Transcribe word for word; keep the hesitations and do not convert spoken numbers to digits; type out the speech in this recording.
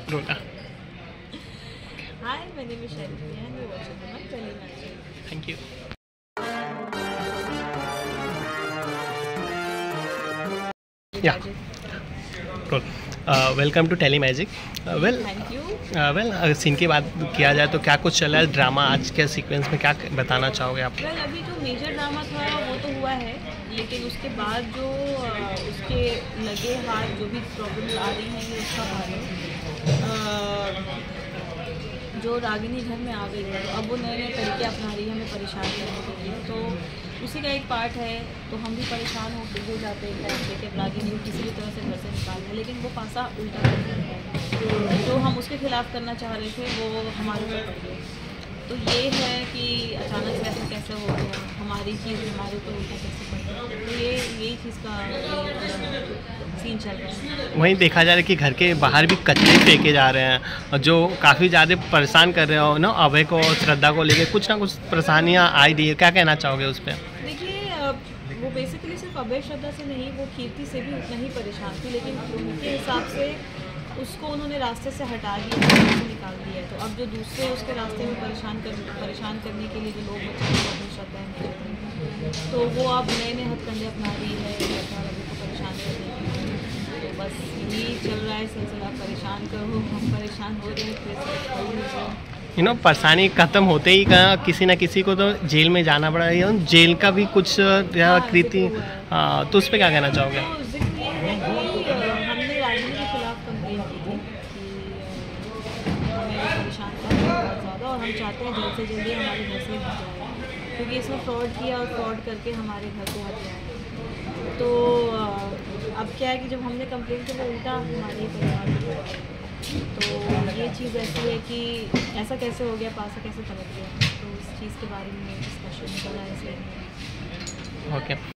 रोला। Hi, my name is Shelby and you're watching my Telemagic. Thank you. Yeah. Cool. Uh, welcome to Telemagic. Uh, well, Thank you. uh, well, अगर scene की बात किया जाए तो क्या कुछ चला है ड्रामा आज के सीक्वेंस में, क्या बताना चाहोगे आप? Well, अभी जो मेजर ड्रामा था वो तो हुआ है, लेकिन उसके बाद जो uh, उसके लगे हाथ जो भी प्रॉब्लम्स आ रही हैं ये उसका भार है। जो रागिनी घर में आ गई है तो अब वो नए नए तरीके अपना रही है हमें परेशान करने के लिए, तो उसी का एक पार्ट है। तो हम भी परेशान हो हो जाते हैं लेकिन रागिनी को किसी भी तरह से घर से निकालना है, लेकिन वो पासा उल्टा है। जो हम उसके खिलाफ करना चाह रहे थे वो हमारे ऊपर पड़ गए। तो ये है कि अचानक से ऐसा कैसे हो गया, हमारी चीज़ हमारे ऊपर उल्टा कैसे पड़ गया। तो ये यही चीज़ का सीन चल रहा है। वहीं देखा जा रहा है कि घर के बाहर भी कचरे फेंके जा रहे हैं और जो काफ़ी ज़्यादा परेशान कर रहे हो ना अभय को और श्रद्धा को लेके कुछ ना कुछ परेशानियाँ आई दी है, क्या कहना चाहोगे उस पर? देखिए वो बेसिकली सिर्फ अभय श्रद्धा से नहीं, वो कीर्ति से भी उतना ही परेशान थी, लेकिन उनके हिसाब से उसको उन्होंने रास्ते से हटा दिया, से निकाल दिया है। तो अब जो दूसरे उसके रास्ते में परेशान कर परेशान करने के लिए जो लोग बच्चे अभय श्रद्धा हैं तो वो अब नए नए हथकंडे अपना रही है अभी को परेशान करने के लिए। तो बस यही चल रहा है सिलसिला, परेशान करो, हम परेशान हो रहे हैं। यू नो परेशानी ख़त्म होते ही कहा किसी ना किसी को तो जेल में जाना पड़ा है, जेल का भी कुछ कृति, हाँ, तो उस पर क्या कहना चाहोगे? तो जिक्र ये है कि हमने रागिनी के खिलाफ कंप्लेन की थी कि हमें परेशान कर रहा है बहुत ज़्यादा और हम चाहते हैं जल्द से जल्दी हमारे घर से हट जाए, क्योंकि इसमें फ्रॉड किया और फ्रॉड करके हमारे घर को हट जाए। तो अब क्या है कि जब हमने कंप्लेन की वो उल्टा हमारे परिवार में, तो ये चीज़ ऐसी है कि ऐसा कैसे हो गया, पासा कैसे पलट गया, तो इस चीज़ के बारे में डिस्कशन चला है। ओके।